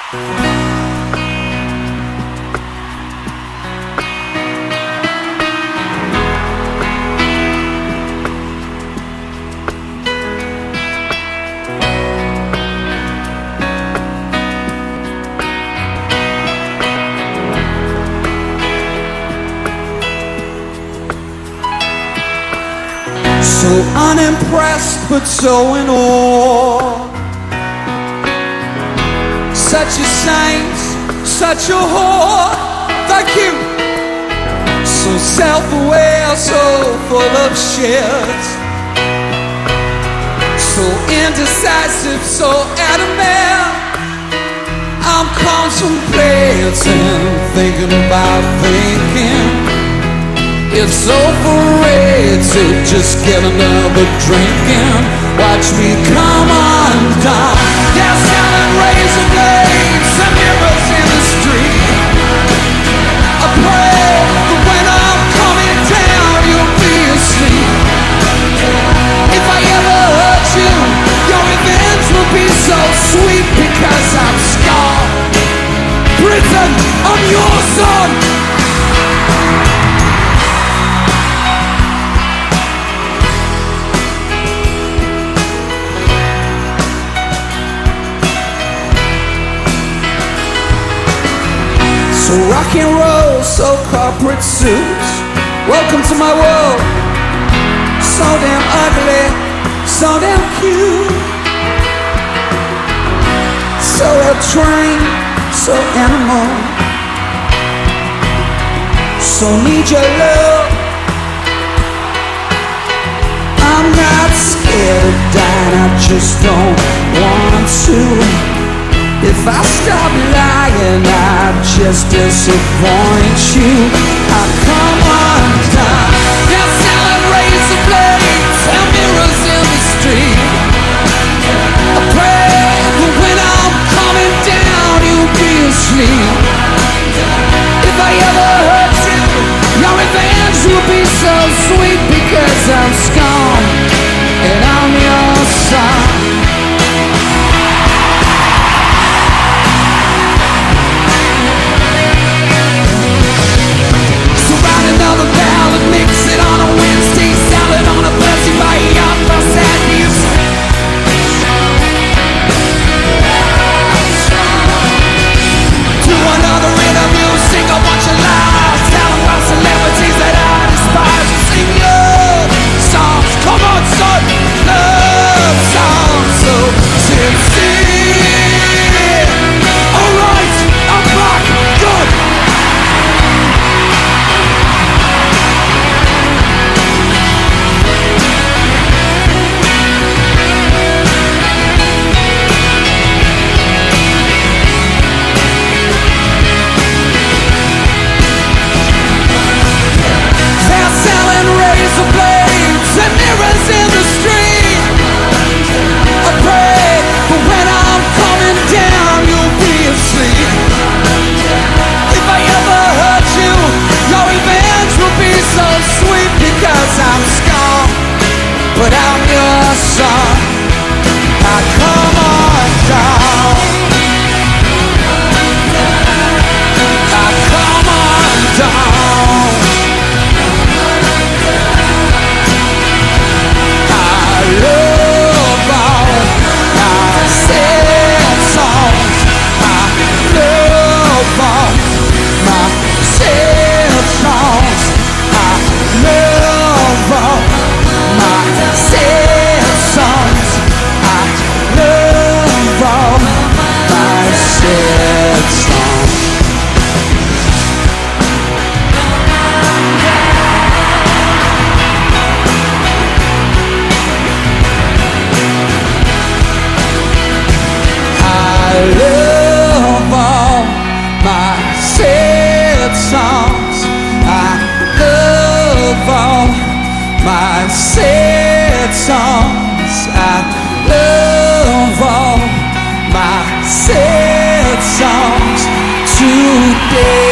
So unimpressed but so in awe, such a saint, such a whore. Thank you. So self-aware, so full of shit, so indecisive, so adamant. I'm contemplating, thinking about thinking. It's overrated, just get another drink and watch me come undone. They're selling razor blades and mirrors in the street. I pray that when I'm coming down you'll be asleep. If I ever hurt you, your revenge will be so sweet, because I'm scarred. Prison, I'm your son. So rock and roll, so corporate suits. Welcome to my world. So damn ugly, so damn cute. So well-trained, so animal. So need your love. I'm not scared of dying, I just don't want to. If I stop lying, I'd just disappoint you. I come undone. They're selling razor blades and mirrors in the street. I pray that when I'm coming down, you'll be asleep. If I ever hurt you, your revenge will be so sweet, because I'm scorned and I'm your son. Another ballad, mix it on a Wednesday salad on a Thursday by Yapa Sadness. Do another interview, sing a bunch of lies, tell them about celebrities that I despise. Sing love songs, come on son, love songs, so sincere. Alright, I'm back, good. But I'm your son. I come on down. I come on down. I love all my sad songs. I love all my sad songs. I love all my sad songs. I love all my sad songs. I love all my sad songs. I love all my sad songs. I love all my sad songs today.